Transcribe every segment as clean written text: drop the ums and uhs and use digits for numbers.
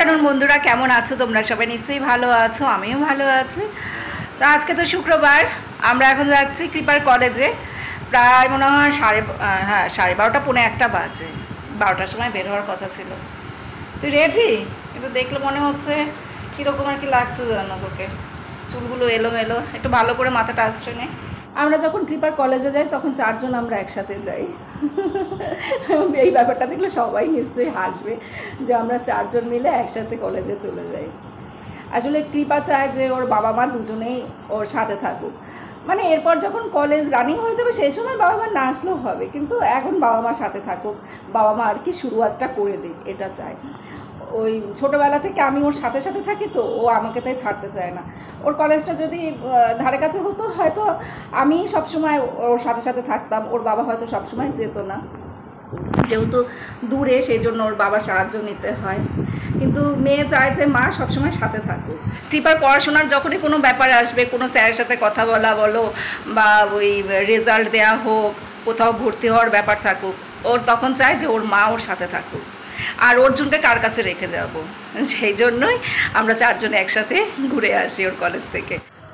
Afternoon বন্ধুরা, কেমন আছো তোমরা? সবাই নিশ্চয়ই ভালো আছো, আমিও ভালো আছি। তো আজকে তো শুক্রবার, আমরা এখন যাচ্ছি কৃপার কলেজে। প্রায় মনে হয় 12:30 পৌনে 1টা বাজে। 12টার সময় বের হওয়ার কথা ছিল। তুই রেডি? কিন্তু দেখলে মনে হচ্ছে কীরকম আর কি লাগছে জানো তোকে, চুলগুলো এলোমেলো, একটু ভালো করে মাথাটা আঁচড়ে নে। আমরা যখন কৃপার কলেজে যাই তখন 4 জন আমরা একসাথে যাই। এই ব্যাপারটা দেখলে সবাই নিশ্চয়ই হাসবে যে আমরা 4 জন মিলে একসাথে কলেজে চলে যাই। আসলে কৃপা চায় যে ওর বাবা মা দুজনেই ওর সাথে থাকুক, মানে এরপর যখন কলেজ রানিং হয়ে যাবে সেই সময় বাবা মা না আসলেও হবে, কিন্তু এখন বাবা মার সাথে থাকুক, বাবা মা আর কি শুরুয়াতটা করে দিক, এটা চায়। ওই ছোটোবেলা থেকে আমি ওর সাথে সাথে থাকি, তো ও আমাকে তাই ছাড়তে চায় না। ওর কলেজটা যদি ধারে কাছে হতো হয়তো আমি সবসময় ওর সাথে সাথে থাকতাম, ওর বাবা হয়তো সবসময় যেত না, যেহেতু দূরে সেই জন্য ওর বাবার সাহায্য নিতে হয়। কিন্তু মেয়ে চায় যে মা সবসময় সাথে থাকুক। কৃপার পড়াশোনার যখনই কোনো ব্যাপার আসবে, কোনো স্যারের সাথে কথা বলা বলো বা ওই রেজাল্ট দেওয়া হোক, কোথাও ভর্তি হওয়ার ব্যাপার থাকুক, ওর তখন চায় যে ওর মা ওর সাথে থাকুক। আর অর্জুনকে কার কাছে রেখে যাব, সেই জন্যই আমরা 4 জন একসাথে ঘুরে আসি ওর কলেজ থেকে।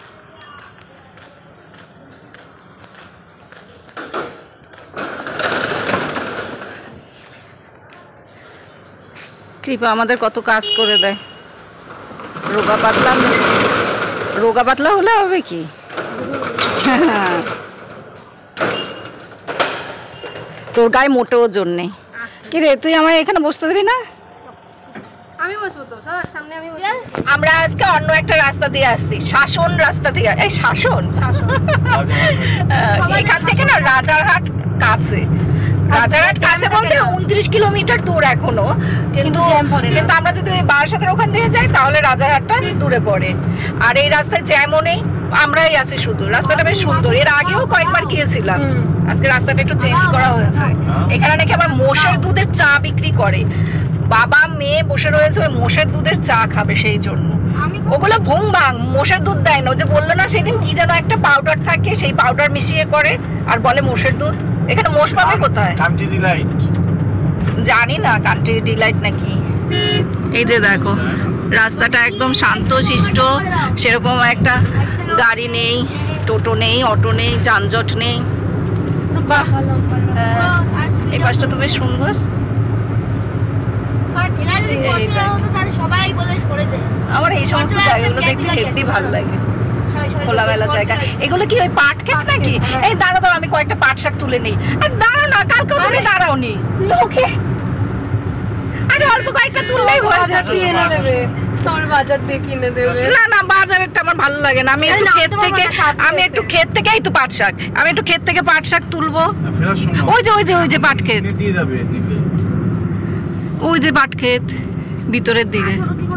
কৃপা আমাদের কত কাজ করে দেয়। রোগা পাতলা হলে হবে কি? তোর গায়ে মোটো ওজন নেই। কি রে, তুই আমার এখানে বসতে দিবি না? আমি বসবো তো, সামনে আমি বসবো। আমরা আজকে অন্য একটা রাস্তা দিয়ে আসছি, শাসন রাস্তা থেকে। এই শাসন এখান থেকে না রাজারহাট কাছে। রাজারহাট কাছে বলতে 29 কিলোমিটার দূর এখনো, কিন্তু আমরা যদি ওই বারাসাতের ওখান দিয়ে যাই তাহলে রাজারহাটটা দূরে পড়ে। আর এই রাস্তায় জ্যামও নেই, আমরাই আছি শুধু। রাস্তাটা বেশ সুন্দর, এর আগেও কয়েকবার গিয়েছিলাম। আজকে রাস্তাটা একটু চেঞ্জ করা হয়েছে। এখানে নাকি আবার মোষের দুধের চা বিক্রি করে। বাবা মেয়ে বসে রয়েছে, ওই মোষের দুধের চা খাবে, সেই জন্য। ওগুলো ভুং ভাং, মোষের দুধ দেয় না। ও যে বললো না সেদিন, কি যেন একটা পাউডার থাকে, সেই পাউডার মিশিয়ে করে আর বলে মোষের দুধ। এখানে মোষ পাবে কোথায়? কান্ট্রি ডিলাইট, জানি না কান্ট্রি ডিলাইট নাকি। এই যে দেখো, রাস্তাটা একদম শান্ত শিষ্ট, সেরকম একটা গাড়ি নেই, টোটো নেই, অটো নেই, যানজট নেই। বাহ, এই পাশটা তো বেশ সুন্দর। আমার এই সমস্ত জায়গাগুলো দেখতে হেব্বি ভালো লাগে, খোলামেলা জায়গা। এগুলো কি ওই পাট ক্ষেত নাকি? এই দাঁড়া দাঁড়া, আমি কয়েকটা পাট শাক তুলে নিই। আর দাঁড়া না, কালকে তুমি দাঁড়াও নি লোকে। আরে অল্প কয়েকটা তুললেই হয়ে যাবে। এনে দেবে তোর, বাজার দিয়ে কিনে দেবে। না না, বাজারেরটা আমার ভালো লাগে না। আমি একটু ক্ষেত থেকে এই তো পাট শাক, আমি একটু ক্ষেত থেকে পাট শাক তুলবো। ওই যে পাট ক্ষেত, ওই যে পাট ক্ষেত ভিতরের দিকে।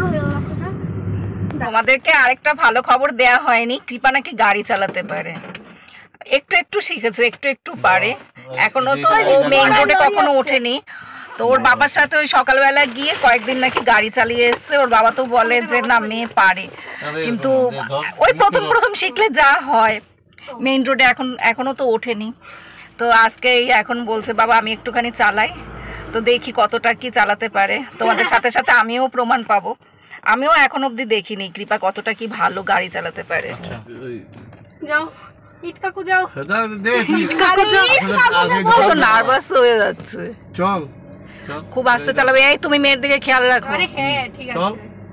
আমাদেরকে আরেকটা ভালো খবর দেয়া হয়নি, কৃপা নাকি গাড়ি চালাতে পারে। একটু শিখেছে, একটু পারে। এখনো তো ও মেইন রোডে কখনো ওঠেনি। তো ওর বাবার সাথে ওই সকালবেলা গিয়ে কয়েকদিন নাকি গাড়ি চালিয়ে এসছে। ওর বাবা তো বলে যে না, মেয়ে পারে, কিন্তু ওই প্রথম শিখলে যা হয়। মেইন রোডে এখনো তো ওঠেনি। তো আজকেই এখন বলছে বাবা আমি একটুখানি চালাই, তো দেখি কতটা কি চালাতে পারে। তোমাদের সাথে সাথে আমিও প্রমাণ পাবো। আমিও এখন অবধি দেখিনি কৃপা কতটা কি ভালো গাড়ি চালাতে পারে। যাও ইট কাকু, যাও। তো নার্ভাস হয়ে যাচ্ছে। চল, খুব আস্তে চালাবে। এই তুমি মেয়ের দিকে খেয়াল রাখো। হ্যাঁ ঠিক আছে,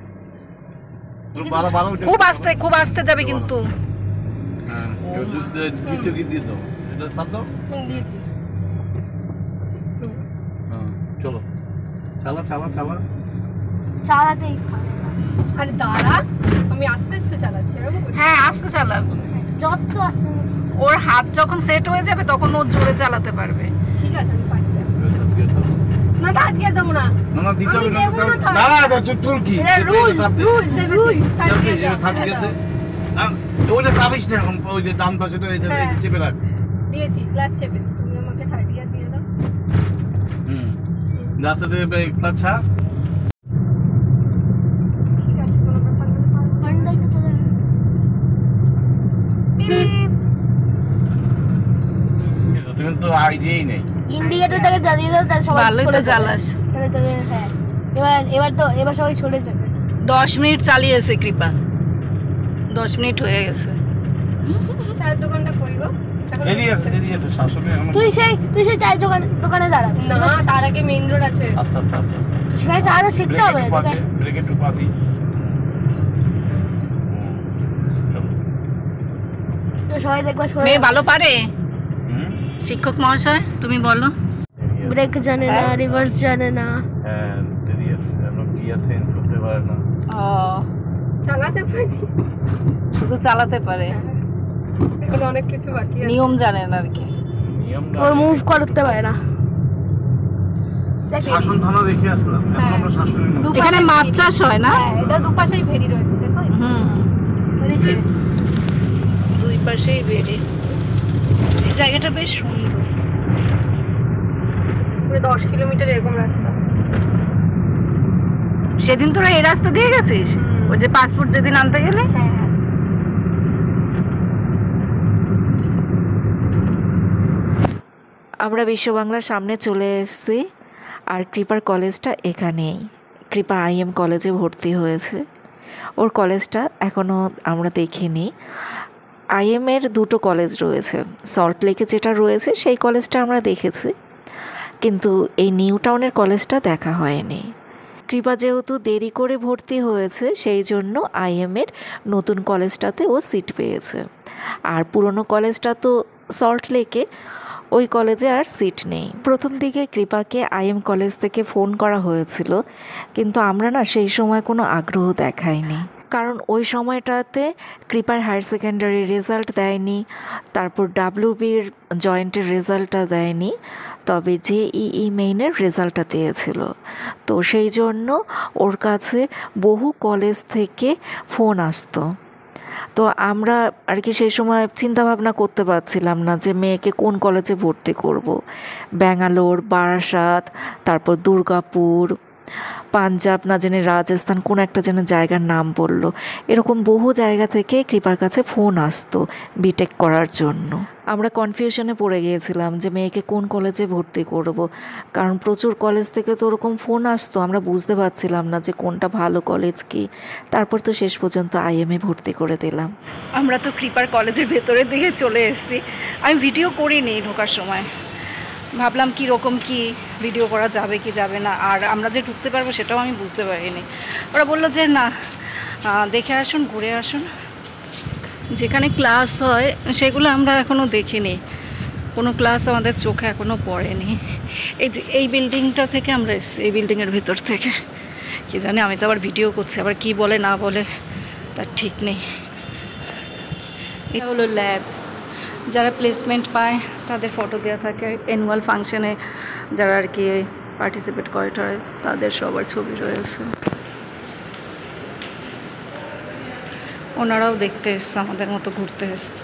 খুব আস্তে যাবে কিন্তু। চলো, চালাতেই। আরে দাঁড়া, আমি আস্তে আস্তে চালাচ্ছি। হ্যাঁ আস্তে চালাবো, যত আস্তে। ওর হাত যখন সেট হয়ে যাবে তখন ও জোরে চালাতে পারবে। ঠিক আছে, আমি পারি না। না আটকে দেবো না, না দিতে হবে না। না তুই কি রুল ওইটা চাবিস না এখন, ওই যে ডান পাশে চেপে রাখ। দিয়েছি, ক্লাচ চেপেছি। তুমি আমাকে থার্ড গিয়ার দিয়ে দাও। রাস্তা থেকে ক্লাচ ছাড়। ঠিক আছে, কোনো ব্যাপার না। তুমি তো আইডিয়াই নেই। ইন্ডিকেটর থেকে জ্বালিয়ে দাও, তাহলে সবাই ভালোই তো জ্বালাস। তাহলে হ্যাঁ এবার সবাই চলে যাবে। 10 মিনিট চালিয়েছে কৃপা, 10 মিনিট হয়ে গেছে। চায়ের দোকানটা কই গো? দেরি আছে শাশুড়ি এখন তুই সেই চায়ের দোকানে দাঁড়াবি না, তার আগে মেইন রোড আছে, আস্তে সেখানে চাটা শিখতে হবে। ব্রেকে একটু পা দিই। সবাই দেখবা মেয়ে ভালো পারে? শিক্ষক মহাশয় তুমি বলো। ব্রেক জানে না, রিভার্স জানে না, হ্যাঁ দেরি আছে, এখন গিয়ার চেঞ্জ করতে পারে না। ও চালাতে পারি, শুধু চালাতে পারে, এখন অনেক কিছু বাকি আছে, নিয়ম জানে না আর কি। নিয়ম ওর মুভ করতে পারে না। শাসন থানা দেখে আসলাম, এখন আমরা শাশুড়ি না। এখানে মাছ চাষ হয় না? হ্যাঁ, এটা দুপাশেই ভেরি রয়েছে, দেখো মানে শেষ। দুই পাশেই বেড়ে, এই জায়গাটা বেশ সুন্দর। পুরো 10 কিলোমিটার এরকম রাস্তা। সেদিন তোরা এই রাস্তা দিয়ে গেছিস? ওই যে পাসপোর্ট যেদিন আনতে গেলে? হ্যাঁ, আমরা বিশ্ব বাংলার সামনে চলে এসেছি, আর কৃপার কলেজটা এখানেই। কৃপা IM কলেজে ভর্তি হয়েছে। ওর কলেজটা এখনও আমরা দেখিনি। IM-এর 2টো কলেজ রয়েছে, সল্ট লেকে যেটা রয়েছে সেই কলেজটা আমরা দেখেছি, কিন্তু এই নিউ টাউনের কলেজটা দেখা হয়নি। কৃপা যেহেতু দেরি করে ভর্তি হয়েছে সেই জন্য IM-এর নতুন কলেজটাতে ও সিট পেয়েছে, আর পুরনো কলেজটা তো সল্ট লেকে, ওই কলেজে আর সিট নেই। প্রথম দিকে কৃপাকে IM কলেজ থেকে ফোন করা হয়েছিল, কিন্তু আমরা না সেই সময় কোনো আগ্রহ দেখাইনি, কারণ ওই সময়টাতে কৃপার হায়ার সেকেন্ডারি রেজাল্ট দেয়নি, তারপর WBর জয়েন্টের রেজাল্টটা দেয়নি, তবে JEE মেইনের রেজাল্টটা দিয়েছিল। তো সেই জন্য ওর কাছে বহু কলেজ থেকে ফোন আসতো। তো আমরা আর কি সেই সময় চিন্তা ভাবনা করতে পারছিলাম না যে মেয়েকে কোন কলেজে ভর্তি করব। ব্যাঙ্গালোর, বারাসাত, তারপর দুর্গাপুর, পাঞ্জাব, না জেনে রাজস্থান, কোন একটা যেন জায়গার নাম বলল, এরকম বহু জায়গা থেকে কৃপার কাছে ফোন আসতো বিটেক করার জন্য। আমরা কনফিউশনে পড়ে গিয়েছিলাম যে মেয়েকে কোন কলেজে ভর্তি করব, কারণ প্রচুর কলেজ থেকে তো ওরকম ফোন আসতো, আমরা বুঝতে পারছিলাম না যে কোনটা ভালো কলেজ কি। তারপর তো শেষ পর্যন্ত IM-এ ভর্তি করে দিলাম। আমরা তো কৃপার কলেজের ভেতরের দিকে চলে এসেছি। আমি ভিডিও করিনি ঢোকার সময়, ভাবলাম কি রকম কি ভিডিও করা যাবে কি যাবে না, আর আমরা যে ঢুকতে পারবো সেটাও আমি বুঝতে পারিনি। ওরা বললো যে না, দেখে আসুন, ঘুরে আসুন। যেখানে ক্লাস হয় সেগুলো আমরা এখনও দেখিনি, কোনো ক্লাস আমাদের চোখে এখনও পড়েনি। এই যে এই বিল্ডিংটা থেকে আমরা এসেছি, এই বিল্ডিংয়ের ভেতর থেকে। কি জানি, আমি তো আবার ভিডিও করছি, আবার কি বলে না বলে তার ঠিক নেই। এটা হলো ল্যাব, যারা প্লেসমেন্ট পায় তাদের ফটো দেওয়া থাকে, অ্যানুয়াল ফাংশনে যারা আর কি পার্টিসিপেট করে তাদের সবার ছবি রয়েছে। ওনারাও দেখতে এসছে, আমাদের মতো ঘুরতে এসছে।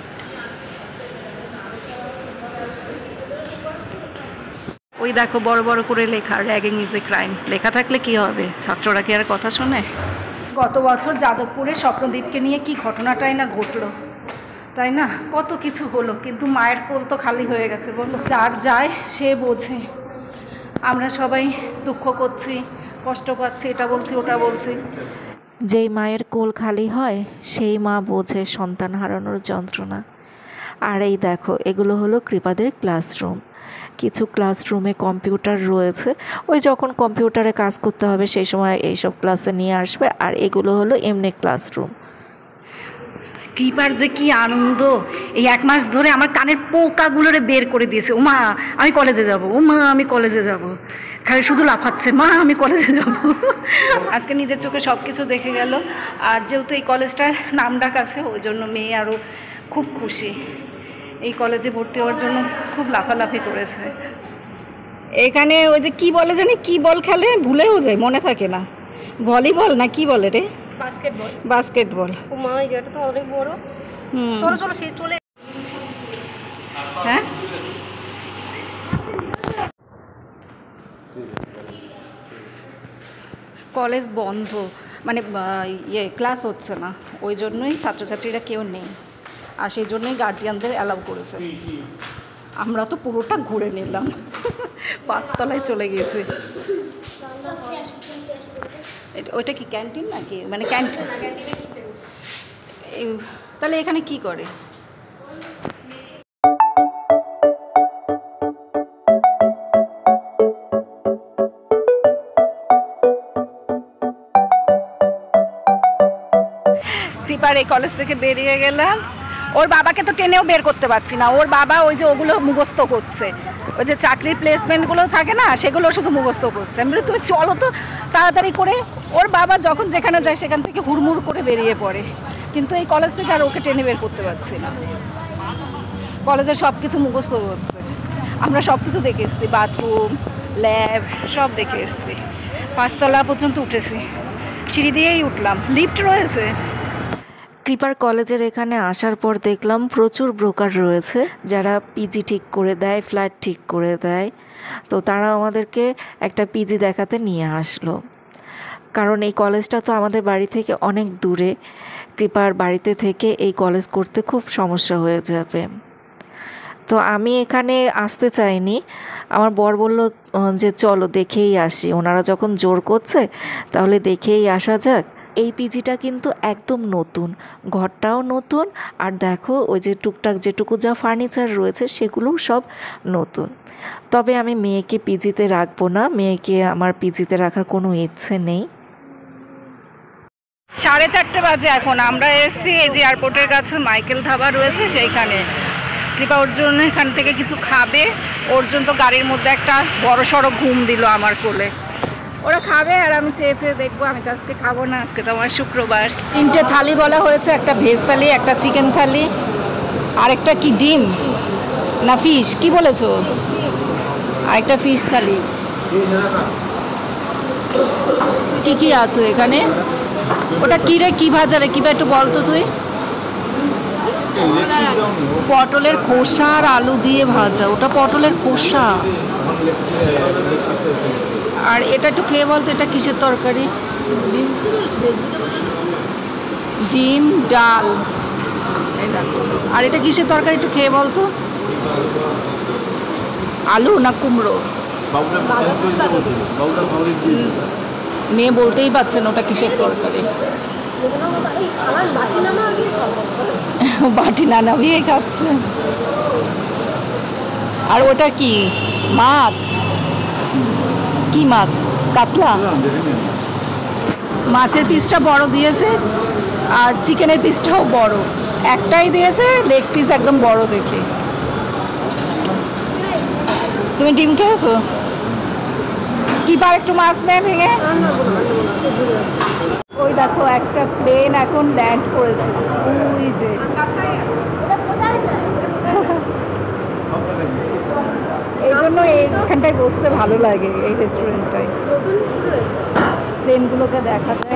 ওই দেখো বড় বড় করে লেখা, র্যাগিং ইজ এ ক্রাইম। লেখা থাকলে কি হবে, ছাত্ররা কি আর কথা শোনে? গত বছর যাদবপুরে স্বপ্নদীপকে নিয়ে কি ঘটনাটাই না ঘটলো, তাই না? কত কিছু হলো, কিন্তু মায়ের কোল তো খালি হয়ে গেছে। বললো, যার যায় সে বোঝে। আমরা সবাই দুঃখ করছি, কষ্ট পাচ্ছি, এটা বলছি ওটা বলছি। যেই মায়ের কোল খালি হয় সেই মা বোঝে সন্তান হারানোর যন্ত্রণা। আর এই দেখো, এগুলো হলো কৃপাদের ক্লাসরুম। কিছু ক্লাসরুমে কম্পিউটার রয়েছে, ওই যখন কম্পিউটারে কাজ করতে হবে সেই সময় এইসব ক্লাসে নিয়ে আসবে। আর এগুলো হলো এমনি ক্লাসরুম। কৃপার যে কি আনন্দ, এই 1 মাস ধরে আমার কানের পোকাগুলোরে বের করে দিয়েছে। ওমা আমি কলেজে যাব, ওমা আমি কলেজে যাব, খালি শুধু লাফাচ্ছে, মা আমি কলেজে যাব। আজকে নিজের চোখে সব কিছু দেখে গেল। আর যেহেতু এই কলেজটার নাম ডাক আছে, ওই জন্য মেয়ে আরও খুব খুশি। এই কলেজে ভর্তি হওয়ার জন্য খুব লাফালাফি করেছে। এখানে ওই যে কি বলে জানি, কি বল খেলে ভুলেও যায়, মনে থাকে না। ভলিবল না কি বলে রে? বাস্কেটবল। বাস্কেটবল। ও মা, এই জায়গাটা তো অনেক বড়। চলো চলো, সেই চলে। হ্যাঁ, কলেজ বন্ধ, মানে ক্লাস হচ্ছে না, ওই জন্যই ছাত্রছাত্রীরা কেউ নেই, আর সেই জন্যই গার্জিয়ানদের অ্যালাউ করেছে। আমরা তো পুরোটা ঘুরে নিলাম, পাঁচতলায় চলে গেছে। ওইটা কি ক্যান্টিন নাকি, মানে ক্যান্টিন? তাহলে এখানে কি করে? কৃপার এই কলেজ থেকে বেরিয়ে গেলাম। ওর বাবাকে তো টেনেও বের করতে পারছি না। ওর বাবা ওই যে ওগুলো মুখস্থ করছে, ওই যে চাকরির প্লেসমেন্টগুলো থাকে না, সেগুলো শুধু মুখস্থ করছে। আমি বলি তুমি চলো তো তাড়াতাড়ি করে। ওর বাবা যখন যেখানে যায় সেখান থেকে হুড়মুড় করে বেরিয়ে পড়ে, কিন্তু এই কলেজ থেকে আর ওকে টেনে বের করতে পারছি না। কলেজের সব কিছু মুখস্থ করছে। আমরা সব কিছু দেখে এসেছি, বাথরুম, ল্যাব সব দেখে এসেছি। 5 তলা পর্যন্ত উঠেছি, সিঁড়ি দিয়েই উঠলাম, লিফট রয়েছে। কৃপার কলেজের এখানে আসার পর দেখলাম প্রচুর ব্রোকার রয়েছে যারা পিজি ঠিক করে দেয়, ফ্ল্যাট ঠিক করে দেয়। তো তারা আমাদেরকে একটা পিজি দেখাতে নিয়ে আসলো, কারণ এই কলেজটা তো আমাদের বাড়ি থেকে অনেক দূরে। কৃপার বাড়িতে থেকে এই কলেজ করতে খুব সমস্যা হয়ে যাবে। তো আমি এখানে আসতে চাইনি, আমার বর বলল যে চলো দেখেই আসি, ওনারা যখন জোর করছে তাহলে দেখেই আসা যাক। এই পিজিটা কিন্তু একদম নতুন, ঘরটাও নতুন, আর দেখো ওই যে টুকটাক যেটুকু যা ফার্নিচার রয়েছে সেগুলোও সব নতুন। তবে আমি মেয়েকে পিজিতে রাখবো না, মেয়েকে আমার পিজিতে রাখার কোনো ইচ্ছে নেই। 4:30 বাজে এখন। আমরা এসেছি এই যে এয়ারপোর্টের কাছে মাইকেল ধাবা রয়েছে সেইখানে। কৃপা ওর জন্য এখান থেকে কিছু খাবে। ওর জন্য তো গাড়ির মধ্যে একটা বড় সড়ো ঘুম দিল আমার কোলে। ওরা খাবে আর আমি চেয়ে চেয়ে দেখবো। আমি তো আজকে খাবো না, আজকে তো আমার শুক্রবার। 3টে থালি বলা হয়েছে, একটা ভেজ থালি, একটা চিকেন থালি, আর একটা কি ডিম না ফিশ, কি বলেছো? আর একটা ফিশ থালি। কি কি আছে এখানে? ওটা কি রে, কি ভাজা রে? কিবা একটু বলতো তুই। পটলের খোসা আর আলু দিয়ে ভাজা। ওটা পটলের খোসা। আর এটা একটু খেয়ে বলতো, এটা কিসের তরকারি? ডিম ডাল। আর এটা কিসের তরকারি একটু খেয়ে বলতো? আলু না কুমড়ো? মেয়ে বলতেই পারছেন ওটা কিসের তরকারি। বাটি না নামিয়ে খাচ্ছে। আর ওটা কি মাছ? কি মাছ? কাতলা? মাছের পিসটা বড় দিয়েছে আর চিকেনের পিসটাও বড়। একটাই দিয়েছে লেগ পিস একদম বড় দেখে। তুমি ডিম খেয়েছো? কি পার একটু মাছ নেয় ভেঙে। ওই দেখো একটা প্লেন এখন ল্যান্ড করেছে। ওই যে এই জন্য এইখানটায় বসতে ভালো লাগে, এই রেস্টুরেন্টটায় প্লেনগুলোকে দেখা যায়।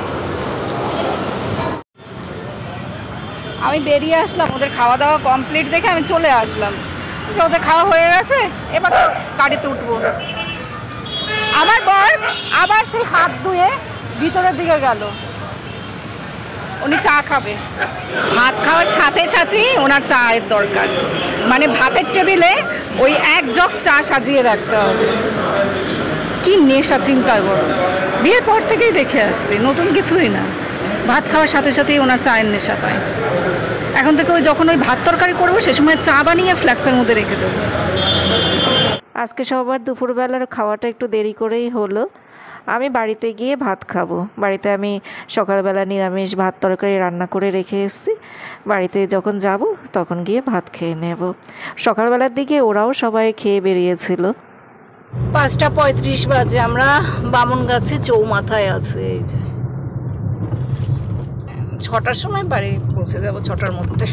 আমি বেরিয়ে আসলাম, ওদের খাওয়া দাওয়া কমপ্লিট দেখে আমি চলে আসলাম যে ওদের খাওয়া হয়ে গেছে, এবার গাড়িতে উঠবো। আমার বর আবার সেই হাত ধুয়ে ভিতরের দিকে গেল, উনি চা খাবে। ভাত খাওয়ার সাথে সাথেই ওনার চায়ের দরকার, মানে ভাতের টেবিলে ওই এক জগ চা সাজিয়ে রাখতে হবে। কি নেশা চিন্তা করো, বিয়ের পর থেকেই দেখে আসছি, নতুন কিছুই না। ভাত খাওয়ার সাথে সাথেই ওনার চায়ের নেশা পায়। এখন থেকে ওই যখন ওই ভাত তরকারি করবো সে সময় চা বানিয়ে ফ্ল্যাক্সের মধ্যে রেখে দেবো। আজকে সবার দুপুরবেলার খাওয়াটা একটু দেরি করেই হলো। আমি বাড়িতে গিয়ে ভাত খাবো। বাড়িতে আমি সকালবেলা নিরামিষ ভাত তরকারি রান্না করে রেখে এসেছি, বাড়িতে যখন যাব তখন গিয়ে ভাত খেয়ে নেব। সকালবেলার দিকে ওরাও সবাই খেয়ে বেরিয়েছিল। 5:35 বাজে, আমরা বামনগাছি চৌমাথায় আছি। এই যে 6টার সময় বাড়ি পৌঁছে যাব, 6টার মধ্যে।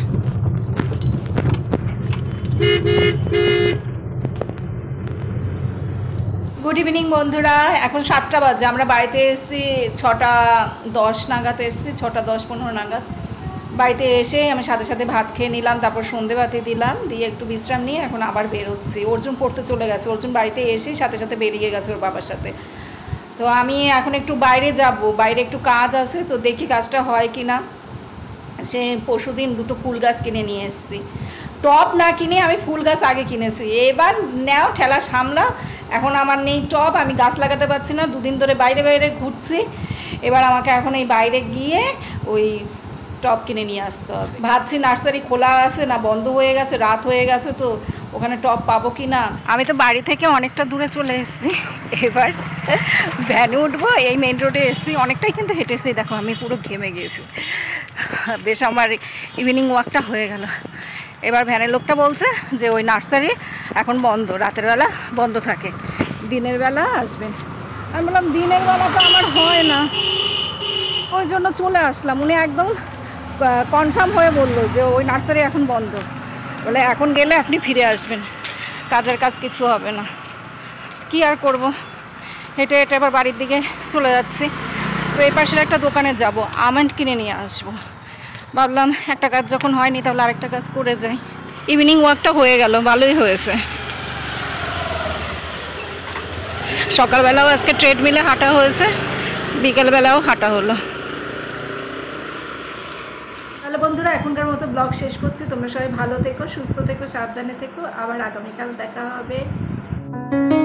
গুড ইভিনিং বন্ধুরা, এখন 7টা বাজে। আমরা বাড়িতে এসেছি 6:10 নাগাদ এসেছি, 6:10-15 নাগাদ। বাড়িতে এসে আমি সাথে সাথে ভাত খেয়ে নিলাম, তারপর সন্ধে বাতি দিলাম, দিয়ে একটু বিশ্রাম নিয়ে এখন আবার বেরোচ্ছি। অর্জুন পড়তে চলে গেছে, অর্জুন বাড়িতে এসেই সাথে সাথে বেরিয়ে গেছে ওর বাবার সাথে। তো আমি এখন একটু বাইরে যাব, বাইরে একটু কাজ আছে, তো দেখি কাজটা হয় কি না। সে পরশুদিন 2টো ফুল গাছ কিনে নিয়ে এসেছি। টব না কিনে আমি ফুল গাছ আগে কিনেছি, এবার নেও ঠেলা সামলা। এখন আমার নেই টব, আমি গাছ লাগাতে পারছি না, দুদিন ধরে বাইরে বাইরে ঘুরছি। এবার আমাকে এখন এই বাইরে গিয়ে ওই টব কিনে নিয়ে আসতে হবে। ভাবছি নার্সারি খোলা আছে না বন্ধ হয়ে গেছে, রাত হয়ে গেছে, তো ওখানে টব পাবো কি না। আমি তো বাড়ি থেকে অনেকটা দূরে চলে এসেছি, এবার ভ্যানে উঠবো। এই মেন রোডে এসেছি, অনেকটাই কিন্তু হেঁটেছি, দেখো আমি পুরো ঘেমে গিয়েছি। বেশ আমার ইভিনিং ওয়াকটা হয়ে গেল। এবার ভ্যানের লোকটা বলছে যে ওই নার্সারি এখন বন্ধ, রাতের বেলা বন্ধ থাকে, দিনের বেলা আসবেন। আমি বললাম দিনের বেলা তো আমার হয় না, ওই জন্য চলে আসলাম। উনি একদম কনফার্ম হয়ে বললো যে ওই নার্সারি এখন বন্ধ, বলে এখন গেলে আপনি ফিরে আসবেন, কাজের কাজ কিছু হবে না। কি আর করব, হেঁটে হেঁটে এবার বাড়ির দিকে চলে যাচ্ছি। তো এই পাশের একটা দোকানে যাব, আমন্ড কিনে নিয়ে আসবো। ভাবলাম একটা কাজ যখন হয়নি তাহলে আরেকটা কাজ করে যাই। ইভিনিং ওয়াকটা হয়ে গেল, ভালোই হয়েছে। সকালবেলাও আজকে ট্রেডমিলে হাঁটা হয়েছে, বিকেলবেলাও হাঁটা হলো। তাহলে বন্ধুরা এখনকার মতো ব্লগ শেষ করছি। তোমরা সবাই ভালো থেকো, সুস্থ থেকো, সাবধানে থেকো। আবার আগামীকাল দেখা হবে।